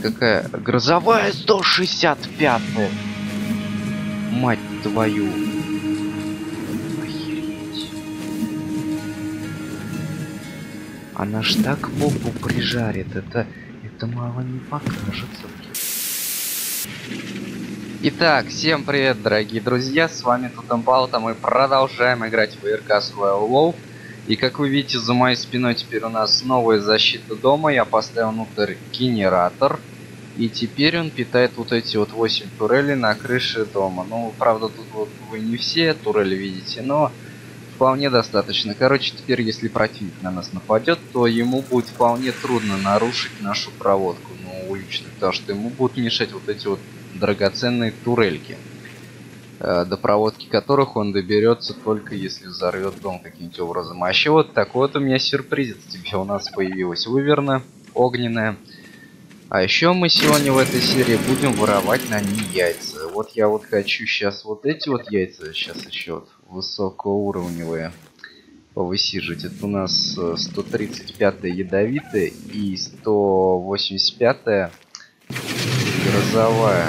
какая? Грозовая 165. Мать твою. Охереть. Она ж так попу прижарит. Это мало не покажется. Итак, всем привет, дорогие друзья. С вами Тутенбалта. Мы продолжаем играть в ИРК Survival WoW. И как вы видите, за моей спиной теперь у нас новая защита дома. Я поставил внутрь генератор. И теперь он питает вот эти вот 8 турелей на крыше дома. Ну, правда, тут вот вы не все турели видите, но вполне достаточно. Короче, теперь, если противник на нас нападет, то ему будет вполне трудно нарушить нашу проводку, ну, уличную, потому что ему будут мешать вот эти вот драгоценные турельки, до проводки которых он доберется только если взорвет дом каким-нибудь образом. А еще вот такой вот у меня сюрприз тебе у нас появилась выверна огненная. А еще мы сегодня в этой серии будем воровать на ней яйца. Вот я вот хочу сейчас вот эти вот яйца, сейчас еще вот высокоуровневые повысиживать. Это у нас 135-я ядовитая и 185-я грозовая.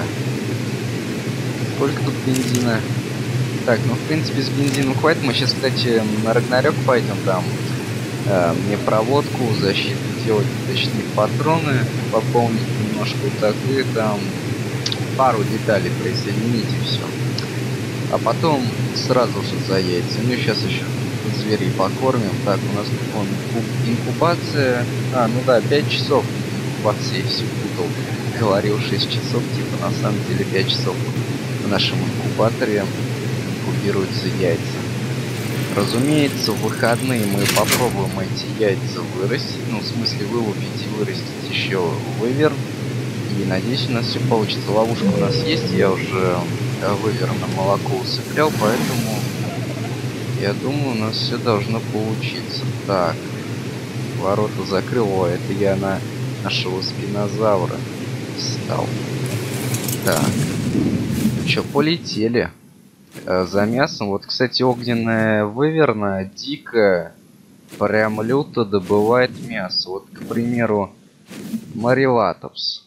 Сколько тут бензина? Так, ну в принципе с бензином хватит. Мы сейчас, кстати, на Рагнарёк пойдем там. Мне проводку, защиту делать, точнее патроны пополнить немножко вот так и там пару деталей присоединить и все. А потом сразу же за яйца. Ну и сейчас еще зверей покормим. Так, у нас тут вон инкубация. Ну да, 5 часов инкубации, все путал. Говорил 6 часов, типа на самом деле 5 часов в нашем инкубаторе инкубируются яйца. Разумеется, в выходные мы попробуем эти яйца вырастить, ну, в смысле вылупить и вырастить еще выверн. И надеюсь, у нас все получится. Ловушка у нас есть, я уже выверн на молоко усыплял, поэтому я думаю, у нас все должно получиться. Так, ворота закрыл. О, это я на нашего спинозавра встал. Так, что, полетели за мясом. Вот, кстати, огненная выверна дико, прям люто добывает мясо. Вот, к примеру, Мариватовс.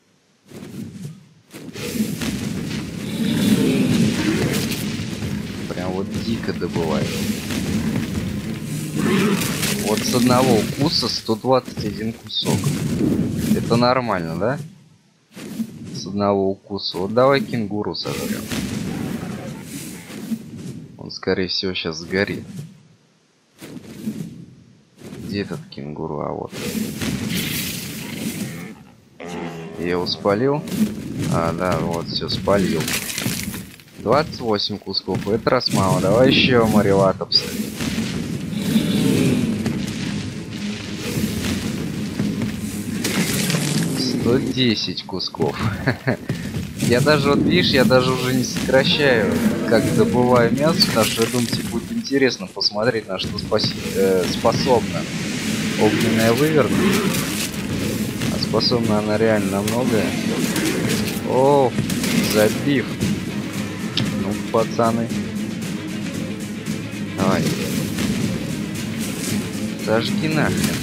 Прям вот дико добывает. Вот с одного укуса 121 кусок. Это нормально, да? С одного укуса. Вот давай кенгуру сожрем. Он, скорее всего, сейчас сгорит. Где этот кенгуру? А вот. Я его спалил. А, да, вот, все, спалил. 28 кусков. Это раз мало. Давай еще Мариватовса. 110 кусков. Я даже, вот видишь, я даже уже не сокращаю, как добываю мясо, потому что я думаю, тебе будет интересно посмотреть, на что способна огненная выверна. А способна она реально на многое. О, забив. Ну, пацаны. Давай. Зажги нахрен.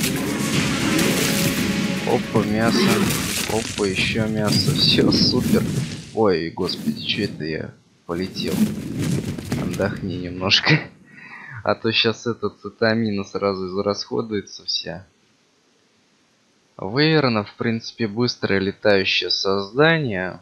Опа, мясо. Опа, еще мясо. Все, супер. Ой, господи, что это я полетел? Отдохни немножко. А то сейчас этот цитамина сразу израсходуется вся. Выверна, в принципе, быстрое летающее создание.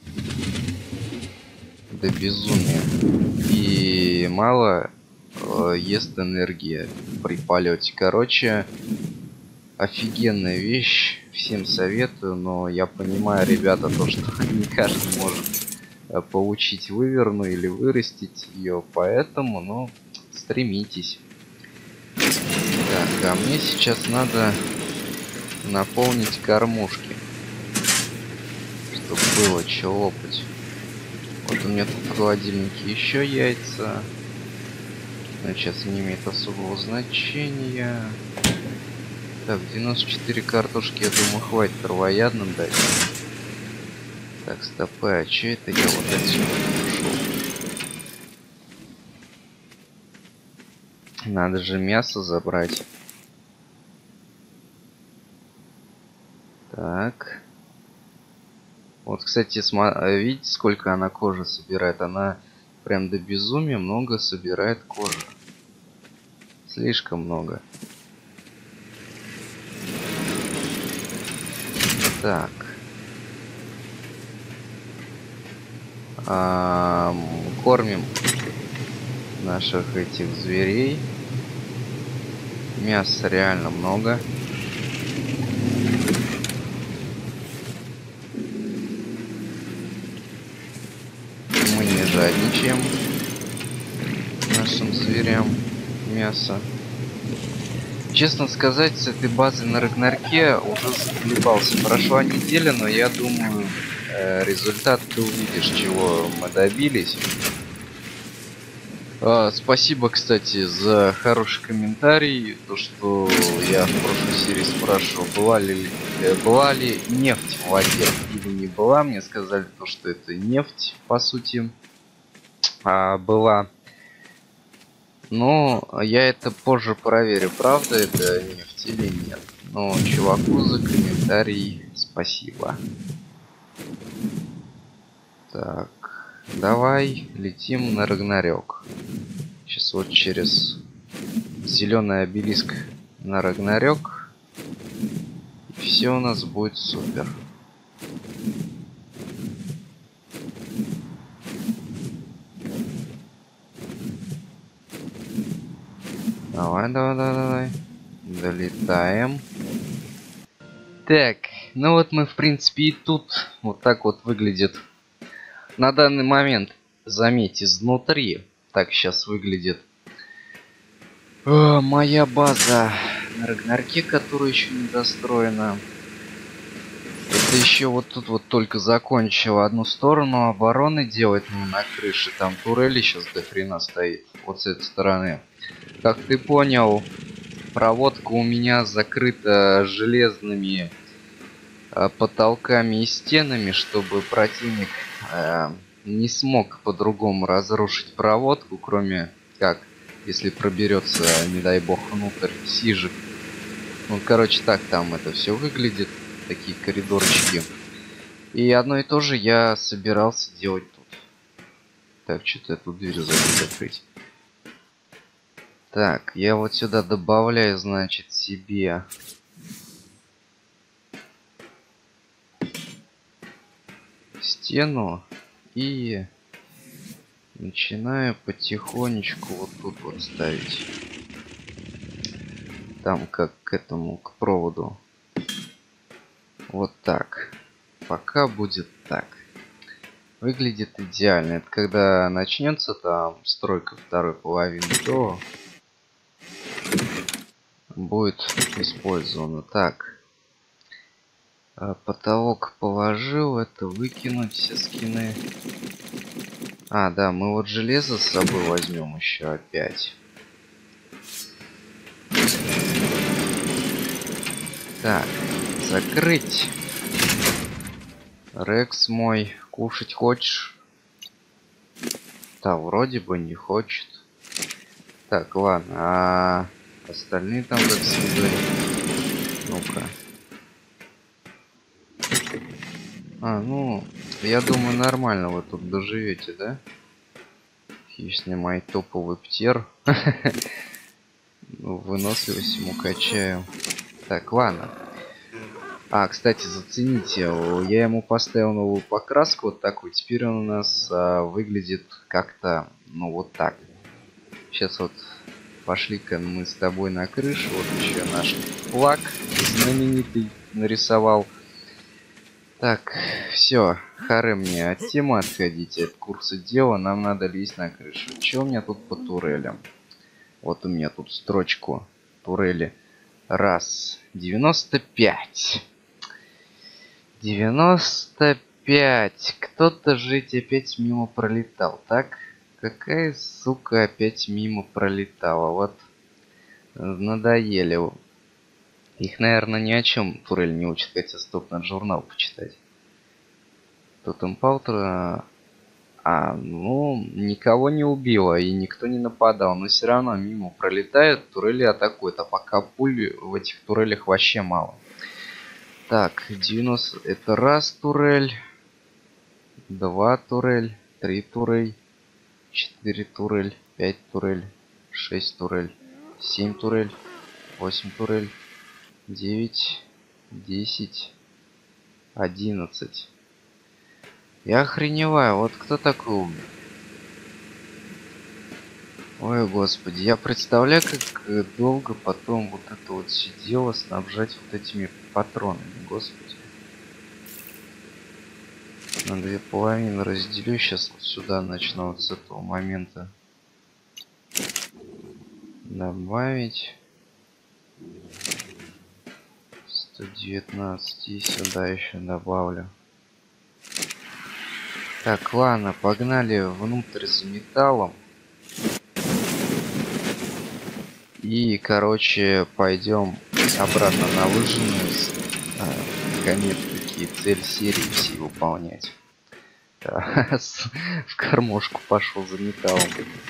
До безумия. И мало ест энергии при полете. Короче, офигенная вещь. Всем советую, но я понимаю, ребята, то, что не каждый может получить выверну или вырастить ее, поэтому, ну, стремитесь. Так, а мне сейчас надо наполнить кормушки, чтобы было что лопать. Вот у меня тут в холодильнике еще яйца, но сейчас не имеет особого значения. Так, 94 картошки, я думаю, хватит травоядным дать. Так, стопы, а че это я вот отсюда ушел? Надо же мясо забрать. Так. Вот, кстати, видите, сколько она кожи собирает? Она прям до безумия много собирает кожи. Слишком много. Так. Кормим наших этих зверей. Мяса реально много. Мы не жадничаем нашим зверям мясо. Честно сказать, с этой базой на Рагнарке уже заколебался. Прошла неделя, но я думаю, результат ты увидишь, чего мы добились. Спасибо, кстати, за хороший комментарий. То, что я в прошлой серии спрашивал, была ли нефть в воде или не была. Мне сказали, то, что это нефть, по сути, была. Но я это позже проверю, правда это нефть или нет. Но чуваку за комментарий спасибо. Так, давай летим на Рагнарёк. Сейчас вот через зеленый обелиск на Рагнарёк. И все у нас будет супер. Давай. Долетаем. Так, ну вот мы в принципе и тут. Вот так вот выглядит. На данный момент, заметь, изнутри. Так сейчас выглядит моя база на Рагнарке, которая еще не достроена. Это еще вот тут вот только закончила одну сторону обороны делать, ну, на крыше. Там турели сейчас до хрена стоит. Вот с этой стороны. Как ты понял, проводка у меня закрыта железными потолками и стенами, чтобы противник не смог по-другому разрушить проводку, кроме как, если проберется, не дай бог, внутрь сижек. Ну, короче, так там это все выглядит, такие коридорчики. И одно и то же я собирался делать тут. Так, что-то эту дверь забыл закрыть. Так, я вот сюда добавляю, значит, себе стену и начинаю потихонечку вот тут вот ставить. Там как к этому, к проводу. Вот так. Пока будет так. Выглядит идеально. Это когда начнется там стройка второй половины, то будет использовано. Так. Потолок положил. Это выкинуть все скины. А, да, мы вот железо с собой возьмем еще опять. Так, закрыть. Рекс мой, кушать хочешь? Да, вроде бы не хочет. Так, ладно, а остальные там как всегда. Ну-ка. Ну, я думаю, нормально вы тут доживете, да? Хищный мой топовый птер. Выносливость ему качаю. Так, ладно. Кстати, зацените, я ему поставил новую покраску, вот такую. Теперь он у нас выглядит как-то, ну, вот так. Сейчас вот пошли-ка мы с тобой на крышу. Вот еще наш флаг знаменитый нарисовал. Так, все, харе мне от темы отходите, от курса дела, нам надо лезть на крышу. Че у меня тут по турелям? Вот у меня тут строчку турели. Раз, 95. 95. Кто-то жить опять мимо пролетал, так? Какая сука опять мимо пролетала? Вот надоели. Их, наверное, ни о чем турель не учат, хотя стоп, надо журнал почитать. Тут импаутер, ну, никого не убило и никто не нападал, но все равно мимо пролетают, турели атакуют, а пока пуль в этих турелях вообще мало. Так, 90, это раз турель. 2 турель, 3 турель, 4 турель, 5 турель, 6 турель, 7 турель, 8 турель, 9, 10, 11. Я охреневаю, вот кто такой умный? Ой, господи, я представляю, как долго потом вот это вот сидело снабжать вот этими патронами, господи. На 2,5 разделю, сейчас вот сюда начну вот с этого момента добавить 119 и сюда еще добавлю. Так, ладно, погнали внутрь за металлом. И, короче, пойдем обратно на выжженную. Наконец такие цель серии все выполнять. В кормушку пошел за металлом.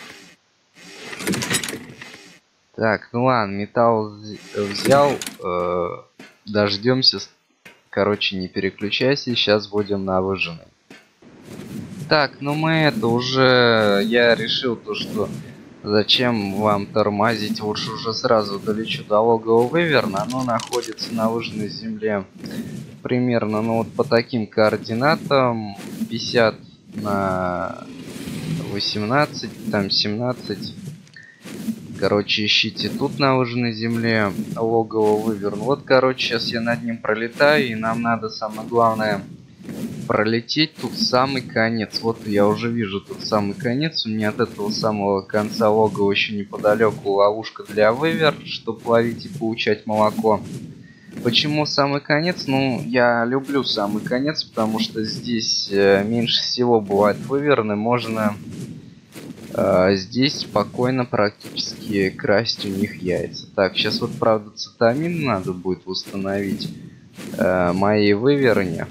Так, ну ладно, металл взял. Дождемся. Короче, не переключайся. Сейчас будем на выжженной. Так, ну мы это уже... Я решил то, что... Зачем вам тормозить? Лучше уже сразу долечу до логового выверна. Оно находится на выжженной земле примерно, ну вот по таким координатам. 50 на 18, там 17. Короче, ищите тут на выжженной земле логового выверна. Вот, короче, сейчас я над ним пролетаю, и нам надо, самое главное, пролететь тут самый конец. Вот я уже вижу тут самый конец. У меня от этого самого конца логова еще неподалеку ловушка для вывер, чтобы ловить и получать молоко. Почему самый конец? Ну, я люблю самый конец, потому что здесь меньше всего бывает выверны. Можно здесь спокойно практически красть у них яйца. Так, сейчас вот, правда, цитамин надо будет восстановить моей выверне.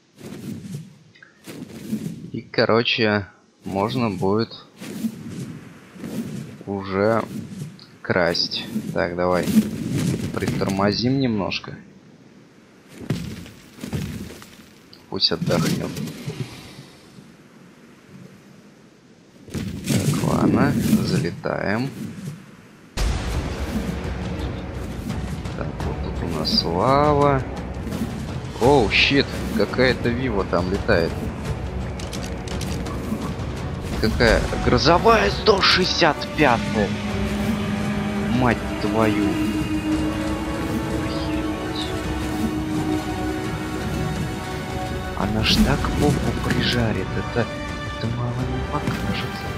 И, короче, можно будет уже красть. Так, давай притормозим немножко. Пусть отдохнет. Так, ладно, залетаем. Так, вот тут у нас лава. Оу, щит, какая-то вива там летает. Какая грозовая 165-я. Мать твою. Она ж так попу прижарит. Это мало не покажется.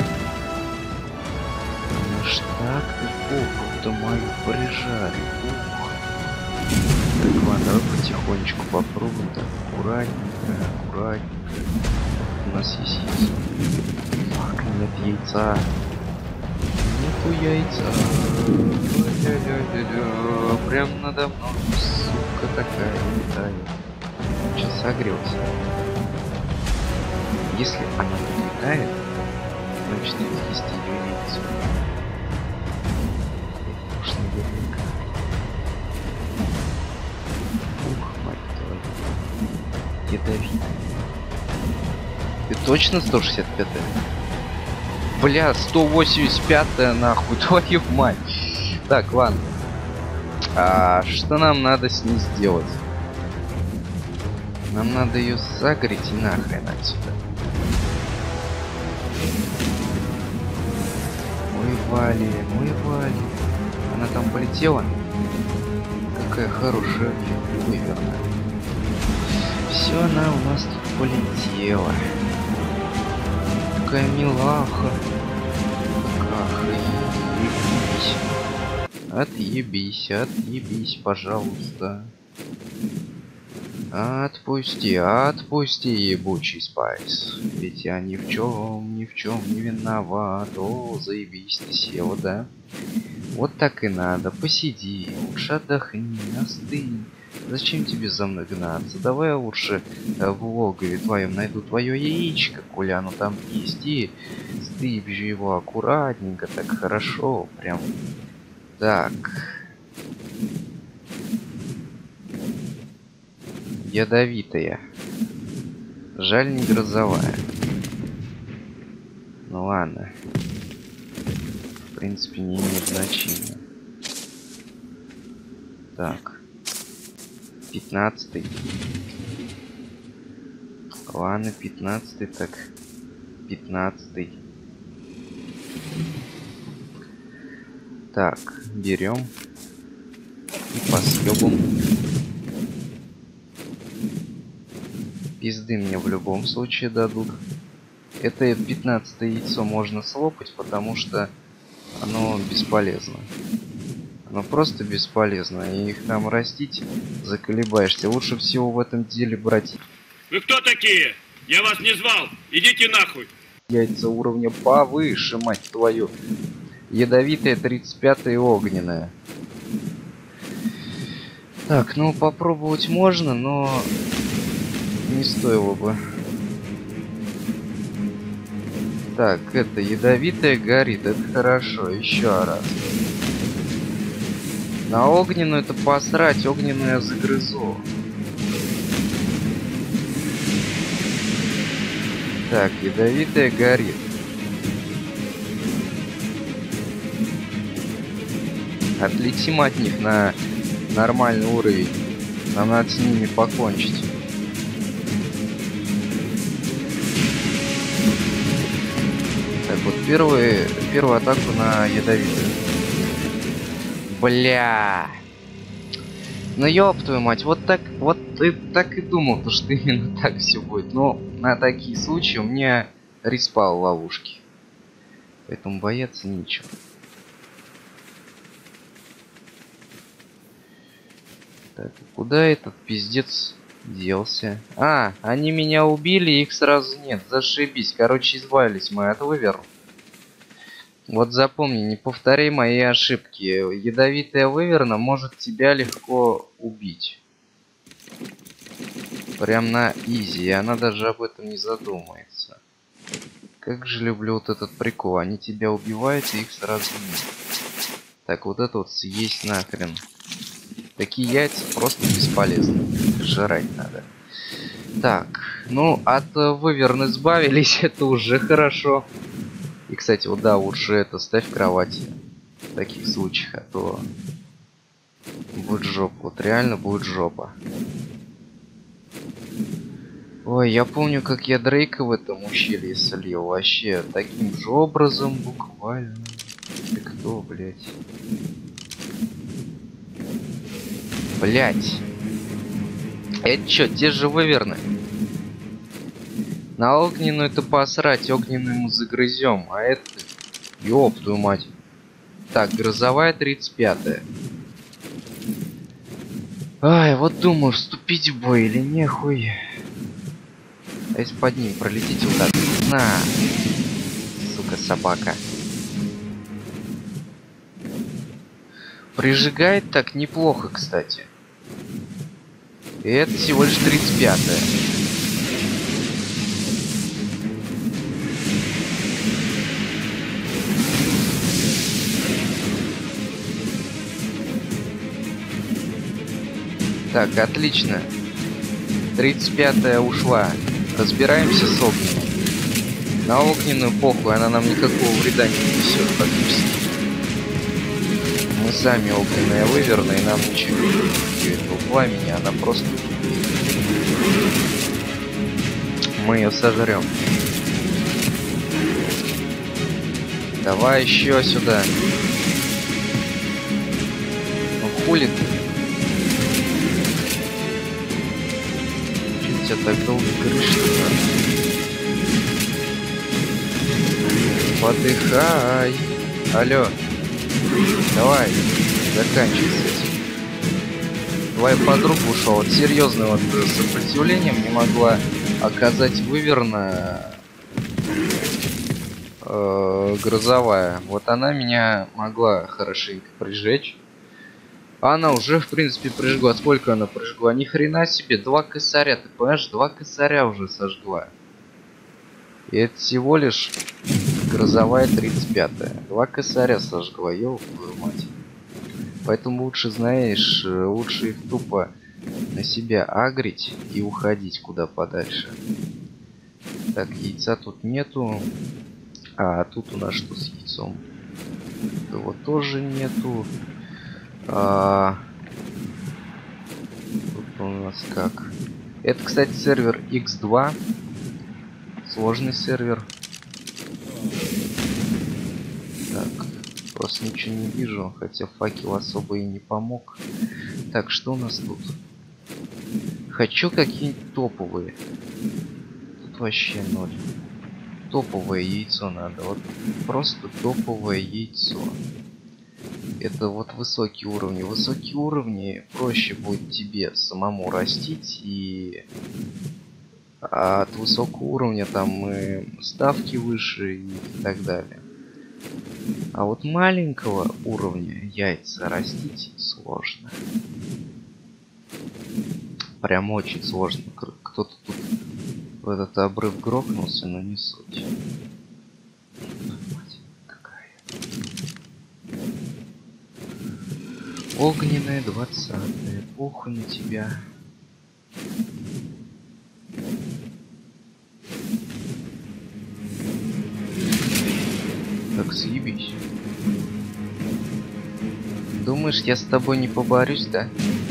Она ж так попу-то мою прижарит. Ух. Так, ладно, давай потихонечку попробуем. Так, аккуратненько, аккуратненько. У нас есть яйцо. Фак, нет яйца. Нету яйца. Прям надо мной, сука такая летает. Сейчас согрелся. Если она летает, значит есть ее яйцо. Уж наверняка. Ух, мать твою. Ядовитая. Ты точно 165-я? Бля, 185-я нахуй, твою мать. Так, ладно. А что нам надо с ней сделать? Нам надо ее загреть и нахрен отсюда. Мой Вали, мой Вали. Она там полетела? Какая хорошая выверна. Все, она у нас тут полетела. Какая милаха. Отъебись, отъебись, пожалуйста. Отпусти, отпусти, ебучий спайс. Ведь я ни в чем не виноват. О, заебись, ты села, да? Вот так и надо. Посиди, лучше отдохни, остынь. Зачем тебе за мной гнаться? Давай лучше в логове твоем найду твое яичко, коли оно там есть, и стрипжу его аккуратненько, так хорошо, прям. Так. Ядовитая. Жаль, не грозовая. Ну ладно. В принципе, не имеет значения. Так. 15-й. Ладно, 15-й, так. 15-й. Так, берем. И по съебам. Пизды мне в любом случае дадут. Это 15-е яйцо можно слопать, потому что оно бесполезно. Оно просто бесполезно. И их там растить заколебаешься. Лучше всего в этом деле брать... Вы кто такие? Я вас не звал. Идите нахуй. Яйца уровня повыше, мать твою. Ядовитая 35-я и огненная. Так, ну попробовать можно, но не стоило бы. Так, это ядовитая горит, это хорошо, еще раз. На огненную это посрать, огненную я загрызу. Так, ядовитая горит. Отлетим от них на нормальный уровень. Нам надо с ними покончить. Так, вот первую атаку на ядовитую. Бля. Ну ёб твою мать, вот так и думал, то что именно так все будет. Но на такие случаи у меня респал ловушки. Поэтому бояться нечего. Так, куда этот пиздец делся? А, они меня убили, их сразу нет. Зашибись. Короче, избавились мы от выверу. Вот запомни, не повторяй мои ошибки. Ядовитая выверна может тебя легко убить. Прям на изи, и она даже об этом не задумается. Как же люблю вот этот прикол. Они тебя убивают, и их сразу нет. Так, вот это вот съесть нахрен. Такие яйца просто бесполезны. Жрать надо. Так, ну от выверн избавились, это уже хорошо. И, кстати, вот да, лучше это ставь в кровати. В таких случаях, а то будет жопа. Вот реально будет жопа. Ой, я помню, как я Дрейка в этом ущелье слил. Вообще, таким же образом, буквально. Ты кто, блядь? Блять. Это чё, те же выверны? На огненную это посрать, огненную мы загрызем, а это... Ёб твою мать. Так, грозовая 35-я. Ай, вот думаю, вступить в бой или нехуй. А если под ним пролетите вот так? На! Сука, собака. Прижигает так неплохо, кстати. И это всего лишь 35-я. Так, отлично. 35-я ушла. Разбираемся с огненной. На огненную похуй, она нам никакого вреда не несет практически. Мы сами огненная выверна, и нам ничего не будет. Этого пламени, она просто... Мы ее сожрем. Давай еще сюда. Ну хули ты? Чё тебя так долго крышит-то? Подыхай. Алло. Давай, заканчивай с этим. Твоя подруга ушла. Вот серьезное вот сопротивлением не могла оказать выверно грозовая. Вот она меня могла хорошенько прижечь. Она уже, в принципе, прижгла. Сколько она прижгла? Ни хрена себе, 2 косаря. Ты понимаешь, 2 косаря уже сожгла. И это всего лишь грозовая 35-я. 2 косаря сожгла, ёб твою мать. Поэтому лучше, знаешь, лучше их тупо на себя агрить и уходить куда подальше. Так, яйца тут нету. А тут у нас что с яйцом? Его тоже нету. Тут у нас как? Это, кстати, сервер X2. Сложный сервер. Так, просто ничего не вижу, хотя факел особо и не помог. Так, что у нас тут? Хочу какие-нибудь топовые. Тут вообще ноль. Топовое яйцо надо. Вот просто топовое яйцо. Это вот высокие уровни. Высокие уровни проще будет тебе самому растить, и от высокого уровня там и ставки выше и так далее. А вот маленького уровня яйца растить сложно. Прям очень сложно. Кто-то тут в этот обрыв грохнулся, но не суть. Мать какая. Огненная 20-я. Похуй на тебя. Так, съебись. Думаешь, я с тобой не поборюсь, да?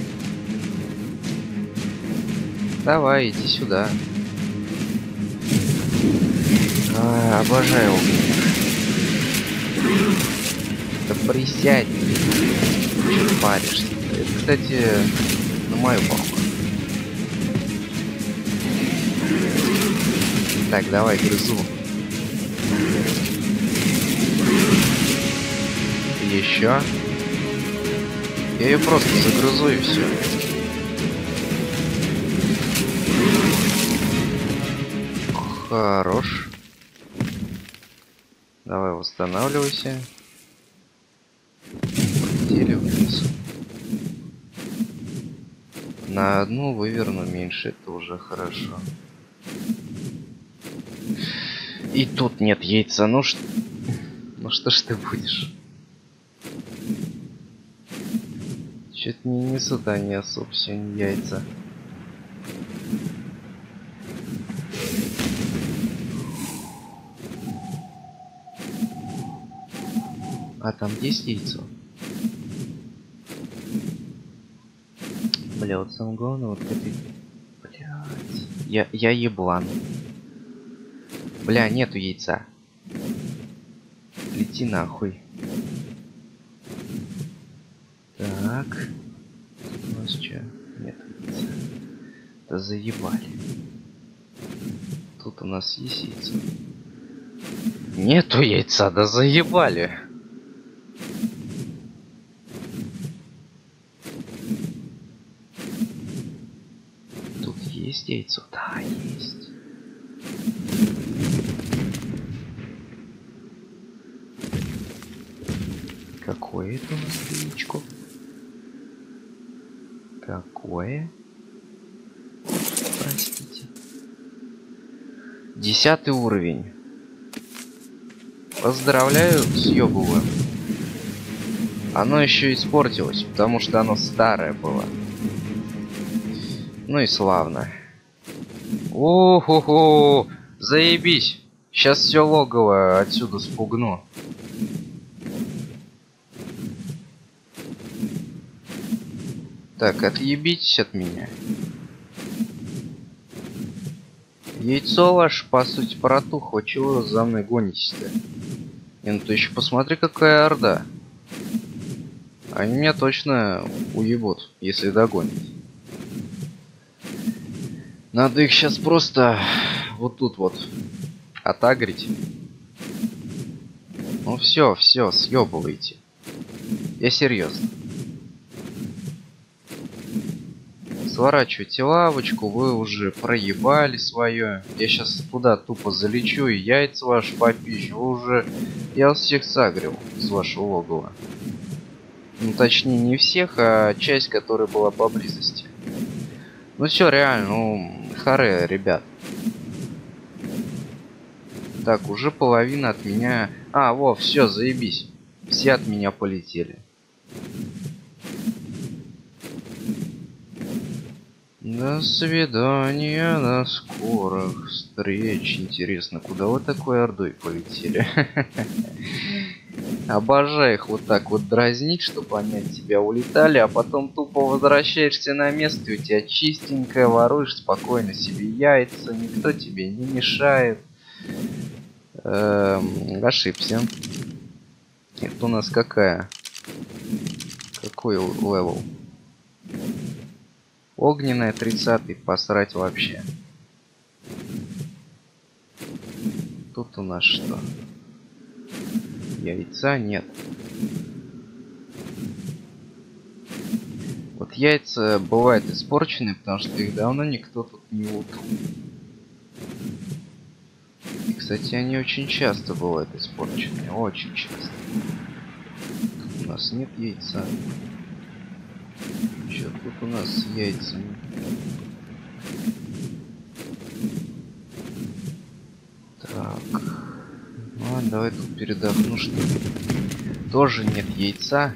Давай, иди сюда. Обожаю огненных. Да присядь. Чё паришься? Это, кстати, на мою похоже. Так, давай, грызу. Еще. Я ее просто загрызу и все. Хорош. Давай, восстанавливайся. Полетели вниз. На одну выверну меньше, это уже хорошо. И тут нет яйца. Ну что ж ты будешь? Чё-то не несут они особо сегодня яйца. А там есть яйцо? Бля, вот самое главное, вот этой... Блядь. Я еблан. Бля, нету яйца. Лети нахуй. Так. Тут у нас что? Нет яйца. Да заебали. Тут у нас есть яйцо. Нету яйца, да заебали. Тут есть яйцо? Да, есть. Какое это у нас яичко? Какое? Простите. 10 уровень. Поздравляю, съебываю. Оно еще испортилось, потому что оно старое было. Ну и славно. О-хо-хо! Заебись! Сейчас все логово отсюда спугну. Так, отъебитесь от меня. Яйцо ваше, по сути, протухло. Чего вы за мной гонитесь-то? Ну ты еще посмотри, какая орда. Они меня точно уебут, если догонят. Надо их сейчас просто вот тут вот отагрить. Ну все, съебывайте. Я серьезно. Сворачивайте лавочку, вы уже проебали свое. Я сейчас туда тупо залечу и яйца ваши попищу. Вы уже... Я вас всех сагрил с вашего логова. Ну точнее не всех, а часть, которая была поблизости. Ну все, реально, ну харе, ребят. Так, уже половина от меня... А, во, все, заебись. Все от меня полетели. До свидания, до скорых встреч. Интересно, куда вы такой ордой полетели? Обожаю их вот так вот дразнить, чтобы они от тебя улетали, а потом тупо возвращаешься на место, и у тебя чистенькое, воруешь спокойно себе яйца, никто тебе не мешает. Ошибся. Это у нас какая? Какой левел? Огненная 30-й, посрать вообще. Тут у нас что? Яйца нет. Вот яйца бывают испорчены, потому что их давно никто тут не утал. И, кстати, они очень часто бывают испорчены. Очень часто. Тут у нас нет яйца. Что тут у нас с яйцами? Так. Ну ладно, давай тут передохну, что ли. Тоже нет яйца.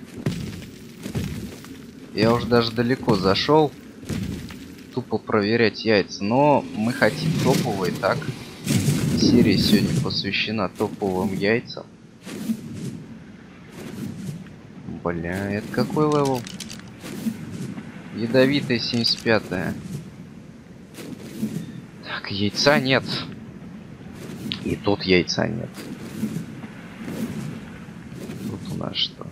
Я уже даже далеко зашел. Тупо проверять яйца. Но мы хотим топовые, так? Серия сегодня посвящена топовым яйцам. Бля, это какой левел? Ядовитая 75-я. Так, яйца нет. И тут яйца нет. Тут у нас что?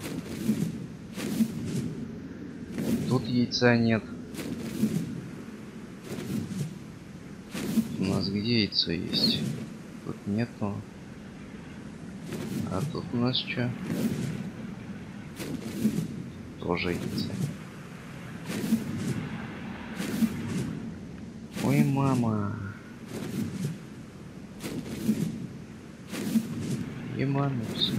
Тут яйца нет. У нас где яйцо есть? Тут нету. А тут у нас что? Тоже яйца. Ой, мама. Ебануться.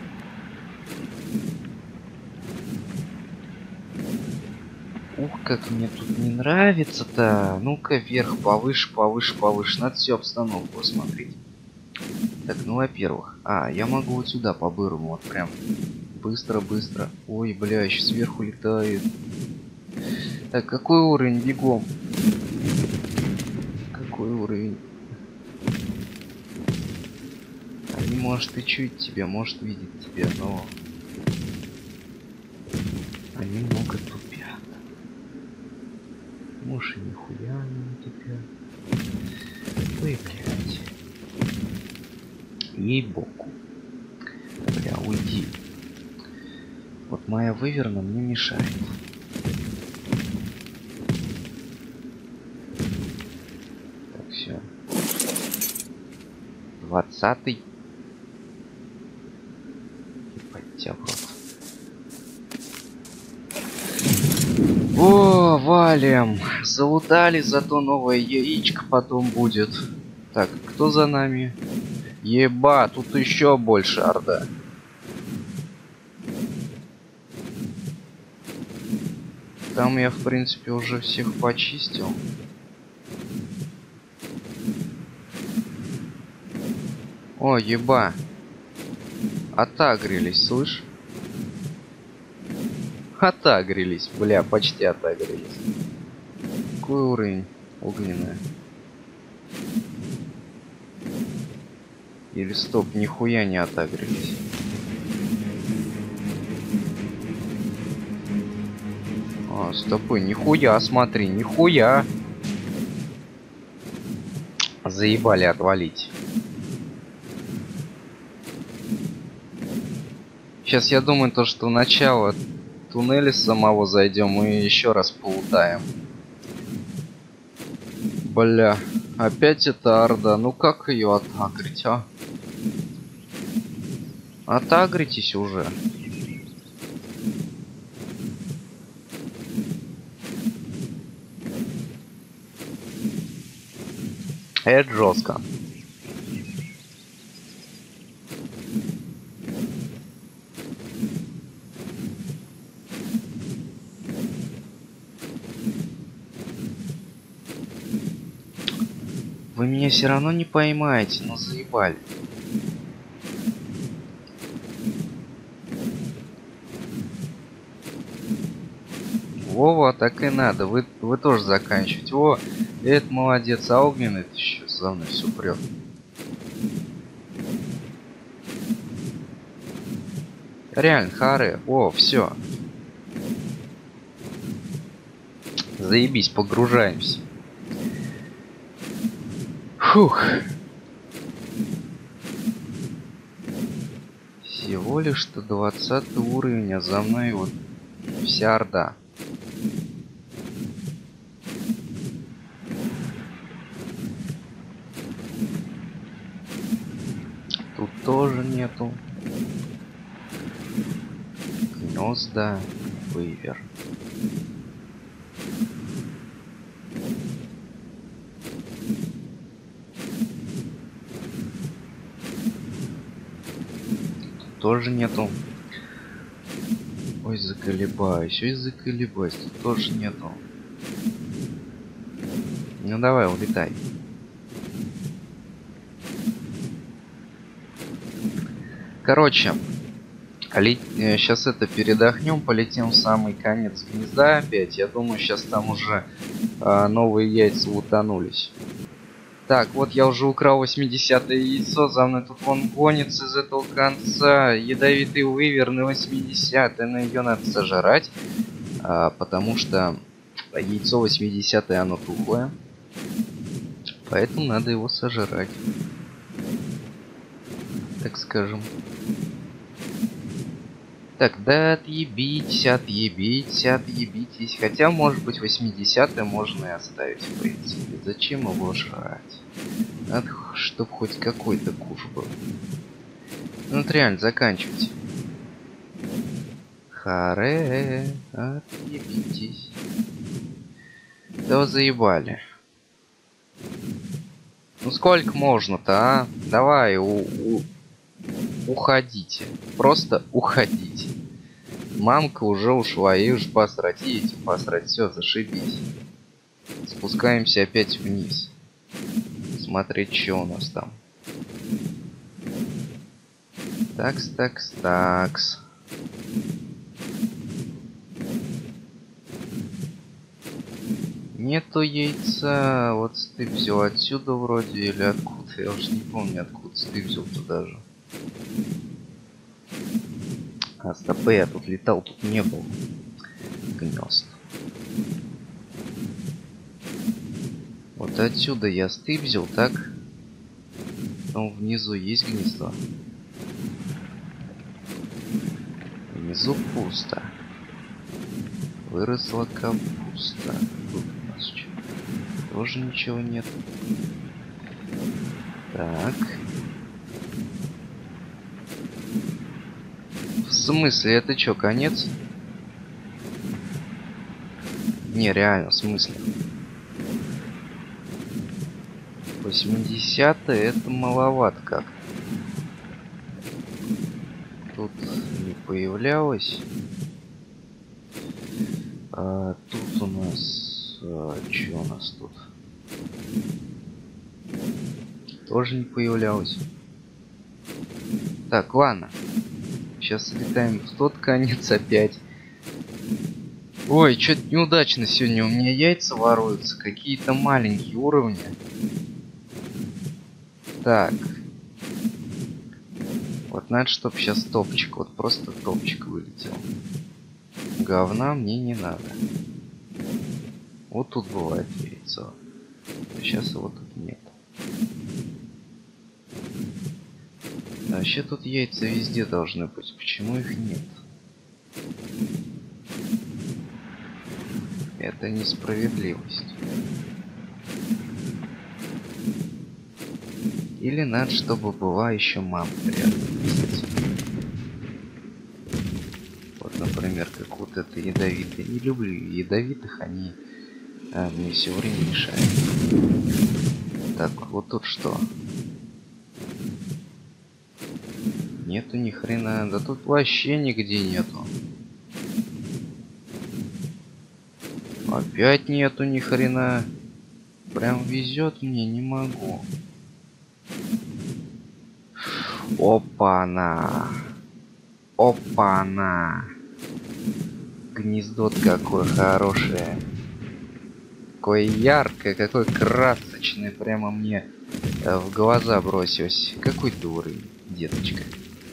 Ух, как мне тут не нравится-то. Ну-ка, вверх, повыше, повыше, повыше. Надо всю обстановку посмотреть. Так, ну, во-первых. Я могу вот сюда по-бырому. Вот прям быстро-быстро. Ой, бля, еще сверху летает. Так, какой уровень? Бегом. Какой уровень? Они, может, и чуют тебя, может, видеть тебя, но... Они много тупят. Может, и нихуя они не тупят. Ой, блядь. Ей-богу. Бля, уйди. Вот моя выверна мне мешает. Так, все. 20-й. Ебать тебя в рот. О, валим. Залутали, зато новое яичко потом будет. Так, кто за нами? Еба, тут еще больше орда. Там я, в принципе, уже всех почистил. О, еба. Отагрились, слышь? Отагрились, бля, почти отагрились. Какой уровень? Огненная. Или стоп, нихуя не отагрились. Стопы, нихуя, смотри, нихуя. Заебали отвалить. Сейчас я думаю, то, что в начало туннеля самого зайдем и еще раз полутаем. Бля, опять эта орда. Ну как ее отагрить, а? Отагритесь уже. Это жестко. Вы меня все равно не поймаете, но заебали. Вова, так и надо. Вы тоже заканчиваете. О, это молодец, а огненный еще за мной все прет. Реально, харе. О, все. Заебись, погружаемся. Фух. Всего лишь-то 20 уровень, а за мной вот вся орда. Тут тоже нету. Гнезда, вывер. Тут тоже нету. Ой, заколебаюсь, ой, заколебаюсь. Тут тоже нету. Ну давай, улетай. Короче, сейчас это передохнем, полетим в самый конец гнезда опять. Я думаю, сейчас там уже новые яйца утонулись. Так, вот я уже украл 80-е яйцо, за мной тут вон гонится из этого конца. Ядовитый вывер на 80-е, но ее надо сожрать, потому что яйцо 80-е, оно тухлое. Поэтому надо его сожрать. Так скажем. Так, да отъебитесь, отъебитесь, отъебитесь. Хотя, может быть, 80-е можно и оставить, в принципе. Зачем его жрать? Надо, чтоб хоть какой-то куш был. Ну, вот реально, заканчивайте. Харе, отъебитесь. Да вы заебали. Ну, сколько можно-то, а? Давай, уходите. Просто уходите. Мамка уже ушла, ей уже посрать. Едете посрать. Все, зашибись. Спускаемся опять вниз. Смотреть, что у нас там. Такс, такс, такс. Нету яйца. Вот ты взял отсюда вроде или откуда. Я уже не помню, откуда ты взял туда же. А, стоп, я тут летал, тут не было гнезд. Вот отсюда я стыбзил, так? Там внизу есть гнездо. Внизу пусто. Выросла капуста. Тут у нас что? Тоже ничего нет. Так. В смысле, это что, конец? Не, реально, в смысле? 80-е это маловато как. Тут не появлялось. А тут у нас... что у нас тут? Тоже не появлялось. Так, ладно. Сейчас летаем в тот конец опять. Ой, что-то неудачно сегодня у меня яйца воруются. Какие-то маленькие уровни. Так. Вот надо, чтобы сейчас топчик. Вот просто топчик вылетел. Говна мне не надо. Вот тут бывает яйцо. Сейчас его тут нет. Вообще тут яйца везде должны быть. Почему их нет? Это несправедливость. Или надо, чтобы была еще мамка рядом. Вот, например, как вот это ядовитое. Не люблю ядовитых, они мне все время мешают. Так, вот тут что? Нету ни хрена. Да тут вообще нигде нету. Опять нету ни хрена. Прям везет мне, не могу. Опа-на. Опа-на. Гнездо какое хорошее. Какое яркое, какое красочное. Прямо мне в глаза бросилось. Какой ты уровень, деточка?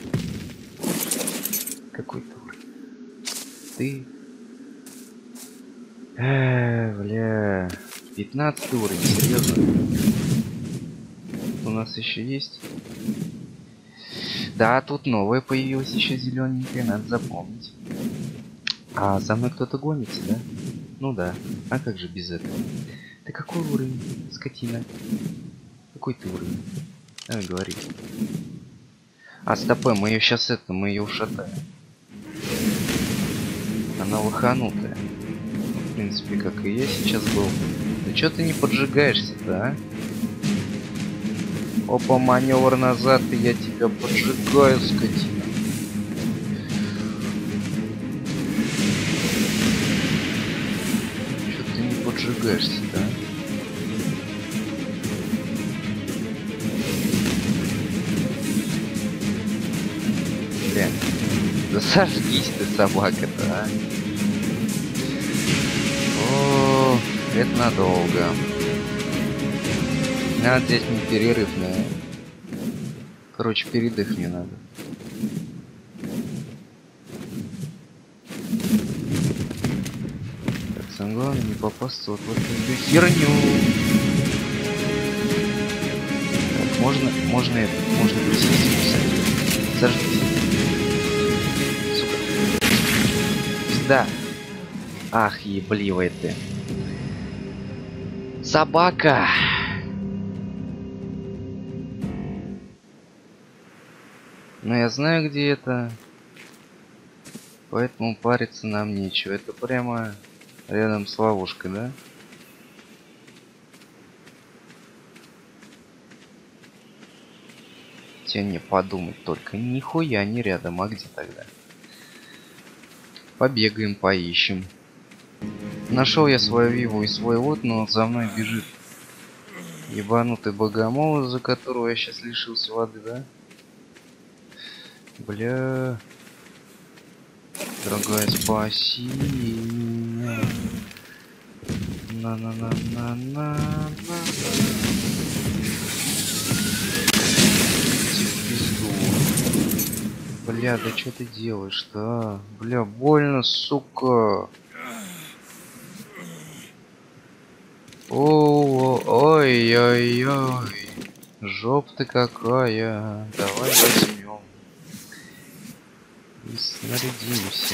Какой ты уровень? Ты... бля... 15 уровень, серьезно? У нас еще есть? Да, тут новое появилось, еще зелененькое, надо запомнить. А за мной кто-то гонится, да? Ну да, а как же без этого? Ты какой уровень, скотина? Какой ты уровень? Давай говори. А, стопэ, мы ее сейчас мы ее ушатаем. Она лоханутая. В принципе, как и я сейчас был. Да чё ты не поджигаешься-то, а? Опа, маневр назад, и я тебя поджигаю, скотина. Чё ты не поджигаешься-то, а? Бля, да сожгись ты, собака-то, а? О, это надолго. Надо здесь не перерыв, но... Короче, передых мне надо. Так, самое главное не попасться вот в эту херню. Так, можно это, можно присесть. Сожгись. Сука. Сюда. Ах, ебливая ты. Собака. Но я знаю, где это. Поэтому париться нам нечего. Это прямо рядом с ловушкой, да? Тебе не подумать только. Нихуя не рядом, а где тогда? Побегаем, поищем. Нашел я свою Виву и свой лот, но за мной бежит ебанутый богомол, из-за которого я сейчас лишился воды, да? Бля. Дорогая, спаси меня. На-на-на-на-на-на. Бля, да что ты делаешь-то, а? Бля, больно, сука. Ой-ой-ой. Жоп ты какая. Давай возьмем. И снарядимся.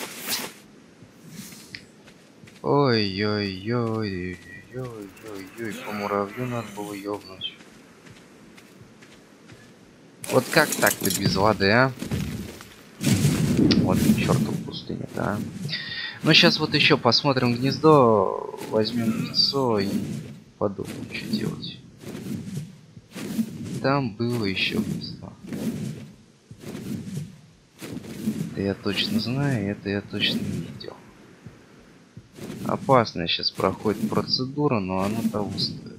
Ой-ой-ой-ой-ой-ой. По муравью надо было ёбнуть. Вот как так-то без воды, а? Вот чертов пустыня-то, а? Ну, сейчас вот еще посмотрим гнездо, возьмем яйцо и подумаем, что делать. Там было еще гнездо. Это я точно знаю, это я точно видел. Опасная сейчас проходит процедура, но она того стоит.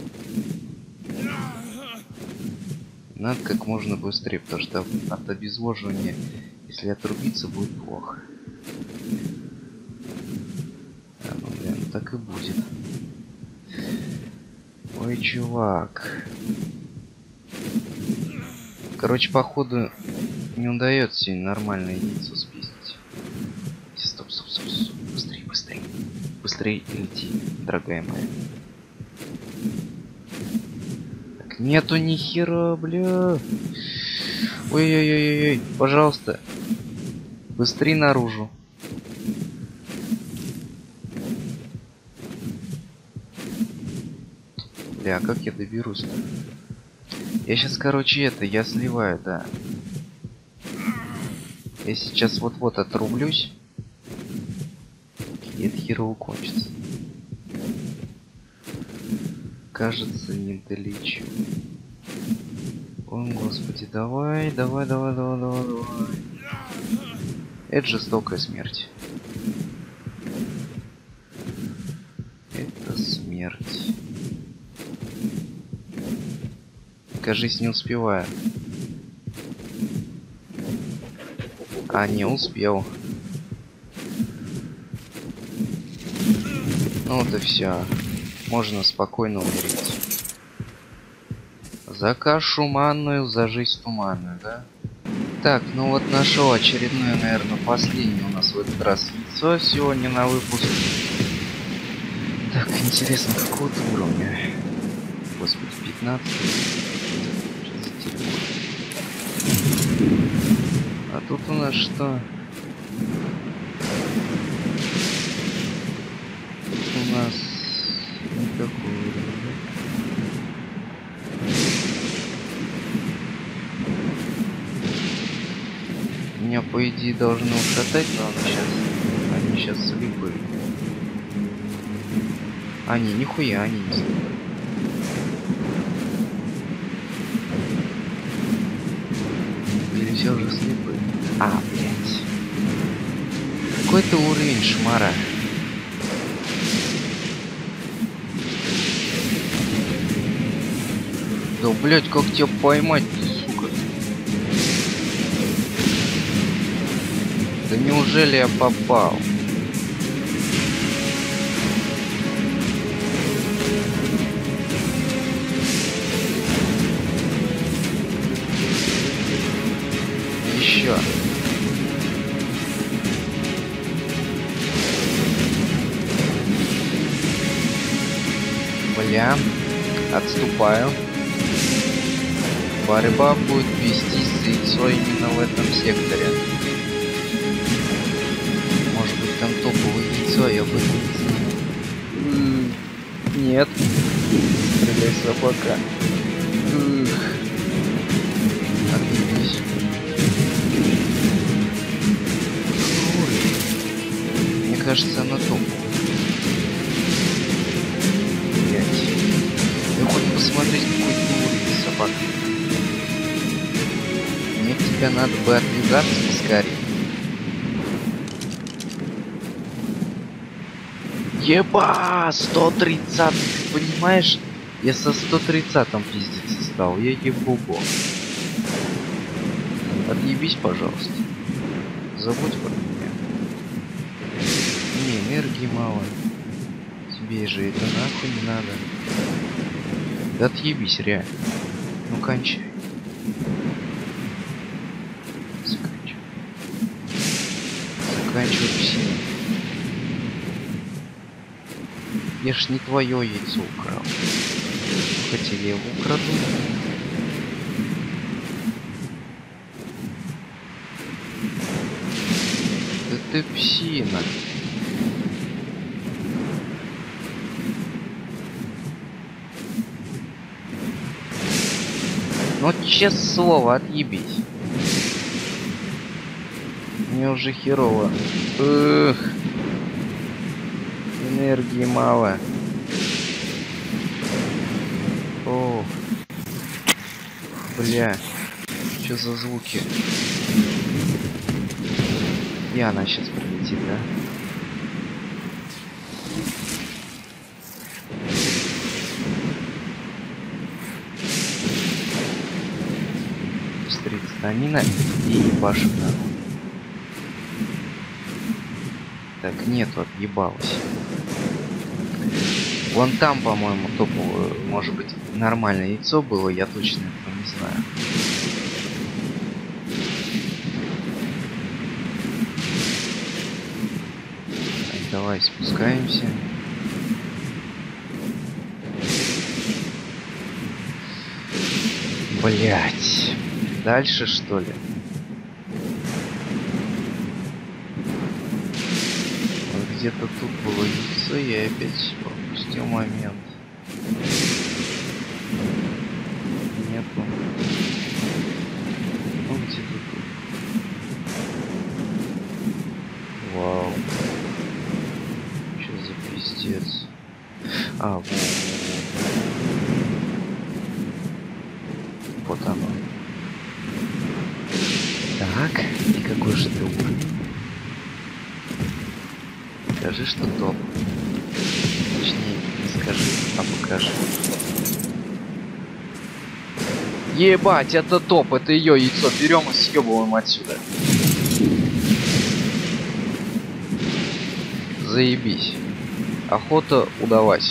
Надо как можно быстрее, потому что от обезвоживания, если отрубиться, будет плохо. А, ну, блин, так и будет. Ой, чувак. Короче, походу, не удается сегодня нормальное яйцо спиздить. Стоп. Быстрее. Быстрее лети, дорогая моя. Так, нету ни хера, бля. Ой-ой-ой-ой, пожалуйста. Быстрее наружу. Бля, как я доберусь-то? Я сейчас, короче, я сливаю, да. Я сейчас вот-вот отрублюсь. И это херово кончится. Кажется, не долечу. О, господи, давай. Это жестокая смерть. Это смерть. Кажись, не успеваю. А, не успел. Ну вот и все. Можно спокойно умереть. За кашу манную, за жизнь туманную, да? Так, ну вот нашел очередное, наверное, последнее у нас в этот раз яйцо сегодня на выпуск. Так, интересно, какого-то уровня? Господи, 15. А тут у нас что? Тут у нас никакого уровня. Меня, по идее, должны ушатать, но они сейчас слепые. Они, нихуя, они не слепые. Или все же слепые? А, блядь. Какой-то уровень шмара. Да, блядь, как тебя поймать, сука? Да неужели я попал? Еще. Бля, отступаю. Борьба будет вестись за яйцо именно в этом секторе. Может быть, там топовое яйцо, я бы не знаю. Нет. Стреляй, собака. Отлично. Мне кажется, она топовая. Блять. Ну хоть посмотреть, какой ты уровень, собака. Мне от тебя надо бы отвязаться поскорее. Еба! 130! Ты понимаешь? Я со 130-м пиздиться стал. Я ебу-бо. Отъебись, пожалуйста. Забудь про меня. Не, энергии мало. Тебе же это нахуй не надо. Да отъебись, реально. Ну кончай. Заканчивай. Заканчивай все. Я ж не твое яйцо украл. Хотели я его украду. Да ты псина. Ну, честное слово, отъебись. Мне уже херово. Эх. Энергии мало. О. Бля. Что за звуки? И она сейчас прилетит, да? Станина и ебашим нахуй. Так, нету, отъебалась. Вон там, по-моему, топовое, может быть, нормальное яйцо было, я точно этого не знаю. Так, давай спускаемся. Блять. Дальше, что ли? Вот где-то тут было яйцо, я опять пропустил момент. Нету. Ну где-то тут. Вау. Что за пиздец? А, вот. Вот оно. Так, и какой же ты уровень? Скажи, что топ. Точнее, не скажи, а покажи. Ебать, это топ, это ее яйцо. Берем и съебываем отсюда. Заебись. охота удалась.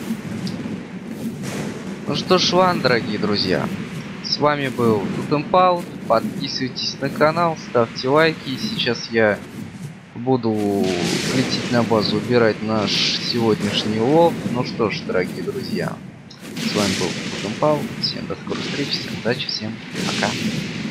Ну что ж, ладно, дорогие друзья. С вами был Тутемпал. Подписывайтесь на канал, ставьте лайки. Сейчас я буду лететь на базу, убирать наш сегодняшний улов. Ну что ж, дорогие друзья. С вами был Тутемпал. Всем до скорой встречи, всем удачи, всем пока.